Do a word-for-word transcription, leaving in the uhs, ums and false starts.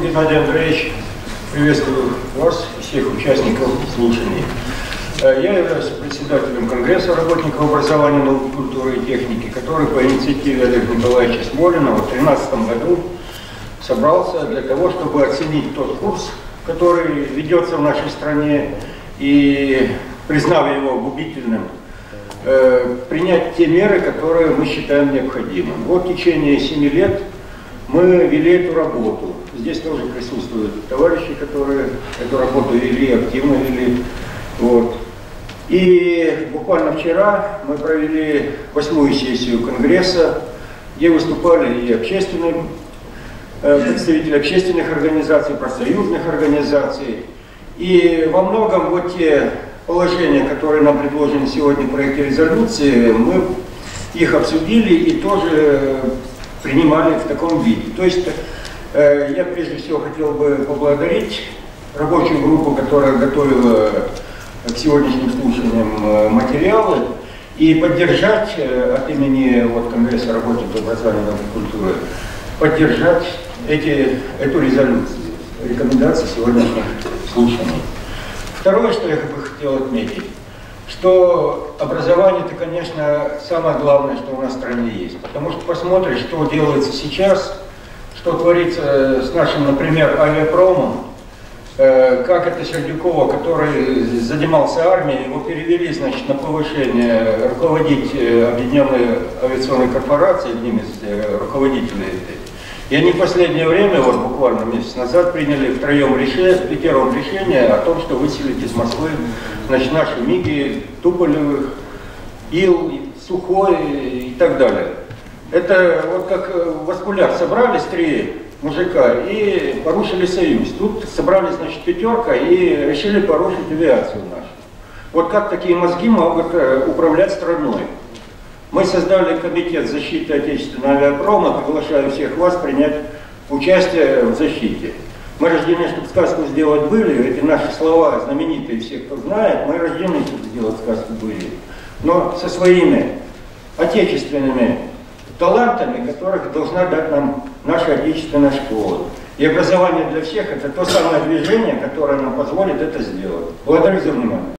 Геннадий Андреевич, приветствую вас и всех участников слушаний. Я являюсь председателем Конгресса работников образования, науки, культуры и техники, который по инициативе Олега Николаевича Смолина в две тысячи тринадцатом году собрался для того, чтобы оценить тот курс, который ведется в нашей стране, и, признав его губительным, э, принять те меры, которые мы считаем необходимым. Вот в течение семи лет мы вели эту работу. Здесь тоже присутствуют товарищи, которые эту работу вели, активно вели. Вот. И буквально вчера мы провели восьмую сессию Конгресса, где выступали и общественные э, представители общественных организаций, профсоюзных организаций. И во многом вот те положения, которые нам предложены сегодня в проекте резолюции, мы их обсудили и тоже принимали в таком виде. То есть э, я прежде всего хотел бы поблагодарить рабочую группу, которая готовила к сегодняшним слушаниям материалы, и поддержать э, от имени вот, Конгресса работников образования, науки и культуры, поддержать эти, эту резолюцию, рекомендации сегодняшних слушаний. Второе, что я бы хотел отметить, что образование – это, конечно, самое главное, что у нас в стране есть. Потому что посмотришь, что делается сейчас, что творится с нашим, например, авиапромом, э, как это Сердюкова, который занимался армией, его перевели, значит, на повышение руководить Объединенной авиационной корпорацией, одним из э, руководителей этой. И они в последнее время, вот буквально месяц назад, приняли втроем решение, пятером решение о том, что выселить из Москвы, значит, наши МИГи, Туполевых, Ил, Сухой и так далее. Это вот как в Аскулях собрались три мужика и порушили союз. Тут собрались, значит, пятерка и решили порушить авиацию нашу. Вот как такие мозги могут управлять страной? Мы создали комитет защиты отечественного авиапрома, приглашаю всех вас принять участие в защите. Мы рождены, чтобы сказку сделать были, эти наши слова знаменитые, все, кто знает, мы рождены, чтобы сделать сказку были. Но со своими отечественными талантами, которых должна дать нам наша отечественная школа. И образование для всех – это то самое движение, которое нам позволит это сделать. Благодарю за внимание.